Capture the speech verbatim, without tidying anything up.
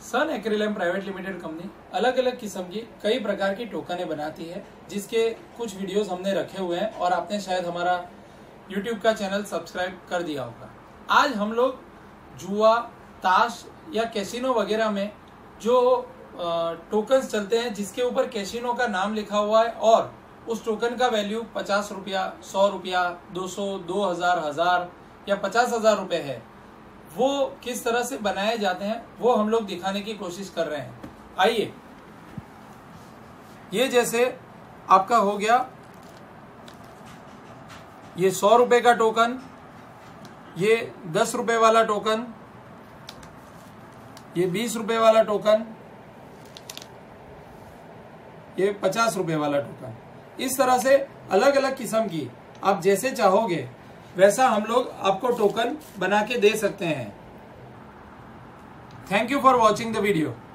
सन Acrylam private limited company अलग अलग किस्म की कई प्रकार की टोकनें बनाती है, जिसके कुछ वीडियोस हमने रखे हुए हैं और आपने शायद हमारा यूट्यूब का चैनल सब्सक्राइब कर दिया होगा। आज हम लोग जुआ, ताश या कैसीनो वगैरह में जो टोकन्स चलते हैं जिसके ऊपर कैसीनो का नाम लिखा हुआ है और उस टोकन का वैल्यू पचास रुपया, सौ रुपया, दो सौ, दो हजार, हजार या पचास हजार रुपए है, वो किस तरह से बनाए जाते हैं वो हम लोग दिखाने की कोशिश कर रहे हैं। आइए, ये जैसे आपका हो गया ये सौ रुपए का टोकन, ये दस रुपए वाला टोकन, ये बीस रुपए वाला टोकन, ये पचास रुपए वाला टोकन। इस तरह से अलग अलग किस्म की आप जैसे चाहोगे वैसा हम लोग आपको टोकन बना के दे सकते हैं। Thank you for watching the video.